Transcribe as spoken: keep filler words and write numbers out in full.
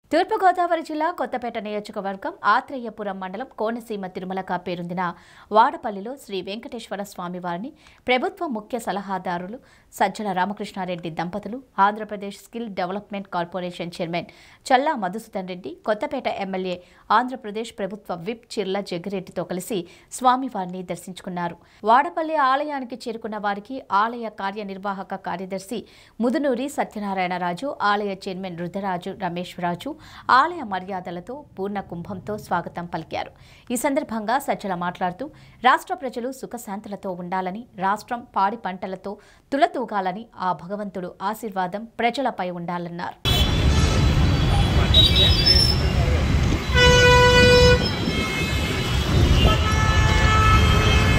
తూర్పుగోదావరి జిల్లా కొత్తపేట నియోజకవర్గం ఆత్రేయపురం మండలం కోనసీమ తిరుమలగా పేరొందిన వాడపల్లిలో శ్రీ వెంకటేశ్వర స్వామివారిని ప్రభుత్వ ముఖ్య సలహాదారులు సజ్జల రామకృష్ణారెడ్డి దంపతులు, Andhra Pradesh skill development corporation chairman Challa Madhusudan Reddy, Kothapeta MLA Andhra Pradesh ప్రభుత్వ విప్ చిర్ల జగ్గిరెడ్డితో కలిసి స్వామివారిని దర్శించుకున్నారు. వాడపల్లి ఆలయానికి చేరుకున్న వారికి ఆలయ కార్యనిర్వాహక కార్యదర్శి ముదునూరి సత్యనారాయణరాజు, ఆలయ చైర్మన్ రుద్రరాజు రమేశ్వరరాజు ఆలయ మర్యాదలతో పూర్ణ కుంభంతో స్వాగతం పలికారు. ఈ సందర్భంగా సజ్జల మాట్లాడుతూ రాష్ట్ర ప్రజలు సుఖశాంతులతో ఉండాలని, రాష్ట్రం పాడి పంటలతో తులతూగాలని ఆ భగవంతుడు ఆశీర్వాదం ప్రజలపై ఉండాలన్నారు.